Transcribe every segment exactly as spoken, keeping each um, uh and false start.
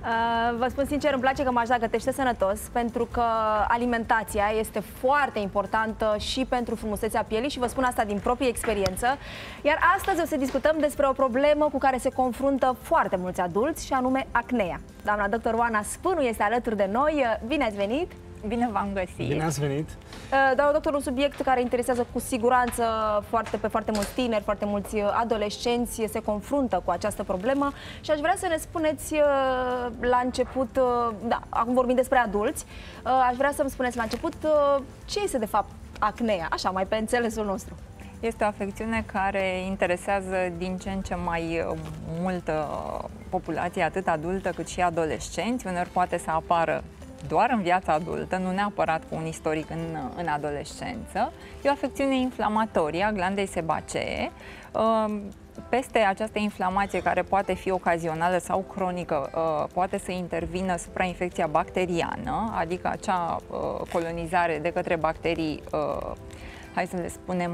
Vă spun sincer, îmi place că Majda gătește sănătos, pentru că alimentația este foarte importantă și pentru frumusețea pielii și vă spun asta din proprie experiență. Iar astăzi o să discutăm despre o problemă cu care se confruntă foarte mulți adulți și anume acnea. Doamna doctor Oana Spânu este alături de noi. Bine ați venit! Bine v-am găsit! Bine ați venit! Doamna doctor, un subiect care interesează cu siguranță foarte, pe foarte mulți tineri, foarte mulți adolescenți se confruntă cu această problemă și aș vrea să ne spuneți la început, da, acum vorbim despre adulți, aș vrea să-mi spuneți la început ce este de fapt acnea, așa mai pe înțelesul nostru. Este o afecțiune care interesează din ce în ce mai multă populație, atât adultă cât și adolescenți. Uneori poate să apară doar în viața adultă, nu neapărat cu un istoric în, în adolescență. E o afecțiune inflamatorie a glandei sebacee. Peste această inflamație, care poate fi ocazională sau cronică, poate să intervină suprainfecția bacteriană, adică acea colonizare de către bacterii, hai să le spunem,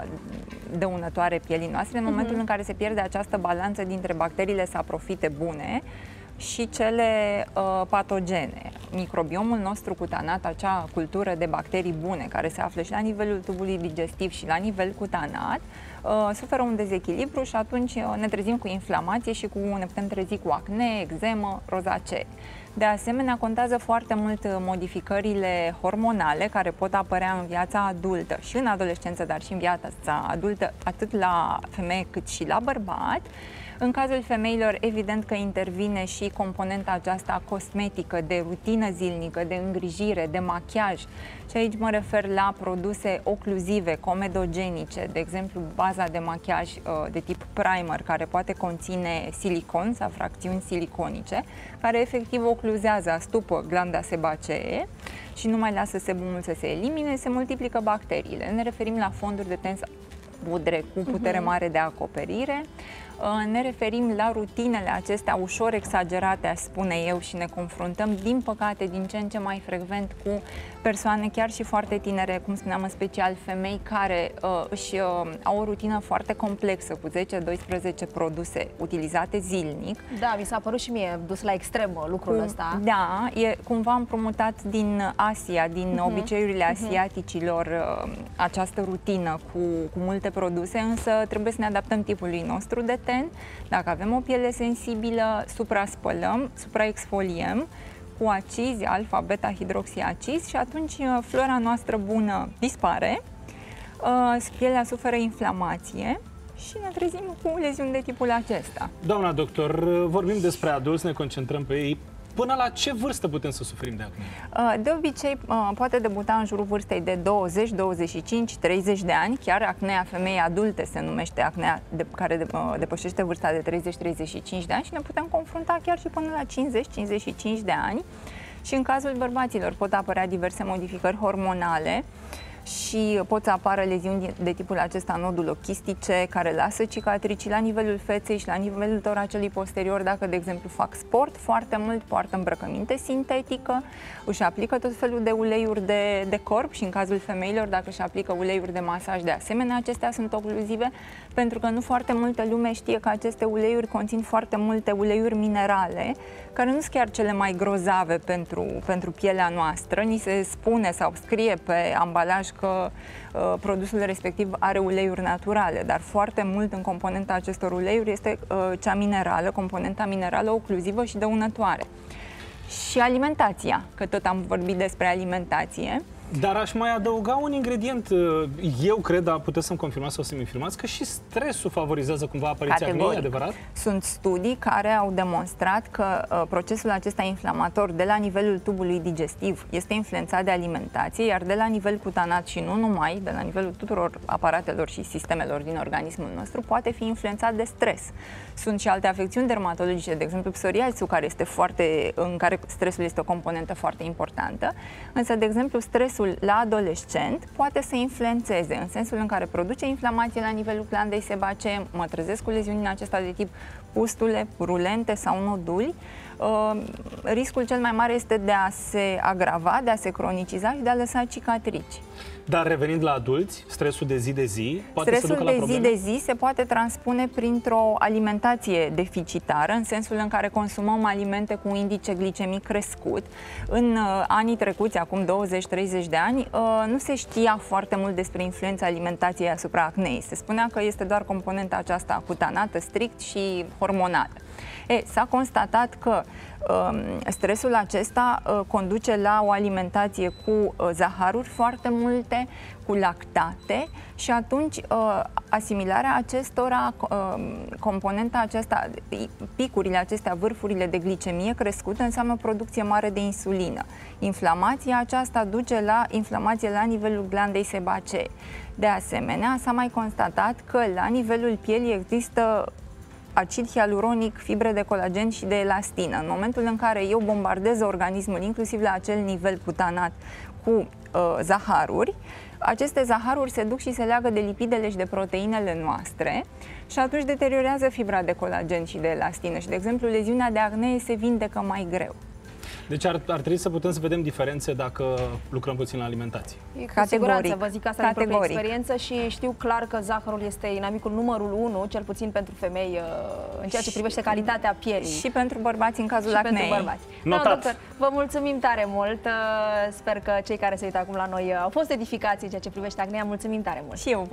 dăunătoare pielii noastre, în momentul uh-huh. în care se pierde această balanță dintre bacteriile saprofite bune și cele uh, patogene. Microbiomul nostru cutanat, acea cultură de bacterii bune care se află și la nivelul tubului digestiv și la nivel cutanat, uh, suferă un dezechilibru și atunci uh, ne trezim cu inflamație și cu, ne putem trezi cu acne, eczemă, rozacee. De asemenea, contează foarte mult modificările hormonale care pot apărea în viața adultă și în adolescență, dar și în viața adultă, atât la femeie cât și la bărbat. În cazul femeilor, evident că intervine și componenta aceasta cosmetică, de rutină zilnică, de îngrijire, de machiaj. Și aici mă refer la produse ocluzive, comedogenice, de exemplu baza de machiaj de tip primer, care poate conține silicon sau fracțiuni siliconice, care efectiv ocluzează, astupă glanda sebacee și nu mai lasă sebumul să se elimine, se multiplică bacteriile. Ne referim la fonduri de tens pudre cu putere mare de acoperire. Ne referim la rutinele acestea ușor exagerate, aș spune eu, și ne confruntăm, din păcate, din ce în ce mai frecvent cu persoane chiar și foarte tinere, cum spuneam, în special femei care uh, își uh, au o rutină foarte complexă cu zece doisprezece produse utilizate zilnic. Da, mi s-a părut și mie dus la extremă lucrul cu, ăsta. Da, e cumva împrumutat din Asia, din uh-huh. obiceiurile asiaticilor, uh, această rutină cu, cu multe produse, însă trebuie să ne adaptăm tipului nostru de ten. Dacă avem o piele sensibilă, supraspălăm, supraexfoliem cu acizi, alfa, beta, hidroxiacizi și atunci flora noastră bună dispare, pielea suferă inflamație și ne trezim cu leziuni de tipul acesta. Doamna doctor, vorbim despre adulți, ne concentrăm pe ei. Până la ce vârstă putem să suferim de acne? De obicei, poate debuta în jurul vârstei de douăzeci, douăzeci și cinci, treizeci de ani. Chiar acnea femeii adulte se numește acnea de, care depășește vârsta de treizeci treizeci și cinci de ani și ne putem confrunta chiar și până la cincizeci cincizeci și cinci de ani. Și în cazul bărbaților pot apărea diverse modificări hormonale și pot să apară leziuni de tipul acesta nodulochistice, care lasă cicatrici la nivelul feței și la nivelul toracelui posterior. Dacă, de exemplu, fac sport foarte mult, poartă îmbrăcăminte sintetică, își aplică tot felul de uleiuri de, de corp și în cazul femeilor, dacă își aplică uleiuri de masaj, de asemenea, acestea sunt ocluzive, pentru că nu foarte multă lume știe că aceste uleiuri conțin foarte multe uleiuri minerale, care nu sunt chiar cele mai grozave pentru, pentru pielea noastră. Ni se spune sau scrie pe ambalaj că uh, produsul respectiv are uleiuri naturale, dar foarte mult în componenta acestor uleiuri este uh, cea minerală, componenta minerală ocluzivă și dăunătoare. Și alimentația, că tot am vorbit despre alimentație. Dar aș mai adăuga un ingredient, eu cred, dar puteți să-mi confirmați sau să-mi infirmați, că și stresul favorizează cumva apariția acnei, adevărat? Sunt studii care au demonstrat că uh, procesul acesta inflamator de la nivelul tubului digestiv este influențat de alimentație, iar de la nivel cutanat și nu numai, de la nivelul tuturor aparatelor și sistemelor din organismul nostru, poate fi influențat de stres. Sunt și alte afecțiuni dermatologice, de exemplu psoriazisul, care este foarte, în care stresul este o componentă foarte importantă, însă, de exemplu, stresul la adolescent poate să influențeze în sensul în care produce inflamație la nivelul glandei sebacee, mă trezesc cu leziuni în acesta de tip pustule, rulente sau noduli, riscul cel mai mare este de a se agrava, de a se croniciza și de a lăsa cicatrici. Dar revenind la adulți, stresul de zi de zi poate Stresul să ducă la probleme? de zi de zi se poate transpune printr-o alimentație deficitară, în sensul în care consumăm alimente cu un indice glicemic crescut. În uh, anii trecuți, acum douăzeci treizeci de ani, uh, nu se știa foarte mult despre influența alimentației asupra acneei. Se spunea că este doar componenta aceasta cutanată, strict și hormonală. E, s-a constatat că um, stresul acesta uh, conduce la o alimentație cu uh, zaharuri foarte multe, cu lactate și atunci uh, asimilarea acestora, uh, componenta aceasta, picurile acestea, vârfurile de glicemie crescută înseamnă producție mare de insulină. Inflamația aceasta duce la inflamație la nivelul glandei sebacee. De asemenea, s-a mai constatat că la nivelul pielii există acid hialuronic, fibre de colagen și de elastină. În momentul în care eu bombardez organismul, inclusiv la acel nivel cutanat, cu uh, zaharuri, aceste zaharuri se duc și se leagă de lipidele și de proteinele noastre și atunci deteriorează fibra de colagen și de elastină și, de exemplu, leziunea de acnee se vindecă mai greu. Deci ar, ar trebui să putem să vedem diferențe dacă lucrăm puțin la alimentație. Cu siguranță, vă zic asta din proprie experiență și știu clar că zahărul este inamicul numărul unu, cel puțin pentru femei, în ceea ce privește calitatea pielii. Și pentru bărbați în cazul și acneei. pentru bărbați. Notat. Da, doctor, vă mulțumim tare mult. Sper că cei care se uită acum la noi au fost edificați în ceea ce privește acnea. Mulțumim tare mult. Și eu.